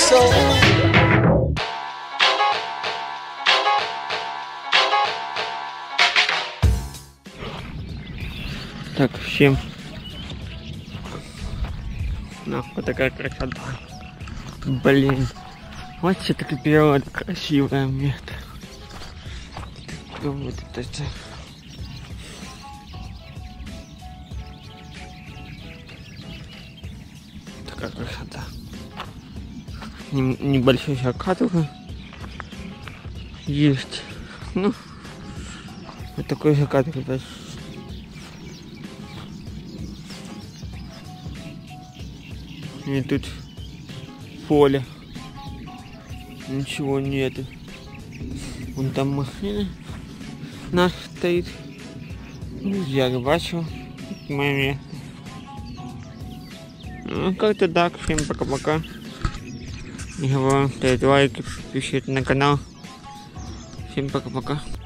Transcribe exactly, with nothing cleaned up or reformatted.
soul. Так, всем. Ну, вот такая красота. Блин. Вот все-таки природа красивая место. Вот это. Такая красота. Небольшой закат уже есть. Ну, вот такой закат, ребят. И тут поле. Ничего нету. Вон там машина наша стоит. Я рыбачу. Мое место. Ну, как-то так. Всем пока-пока. И говорю, ставить лайки, подписывайтесь на канал. Всем пока-пока.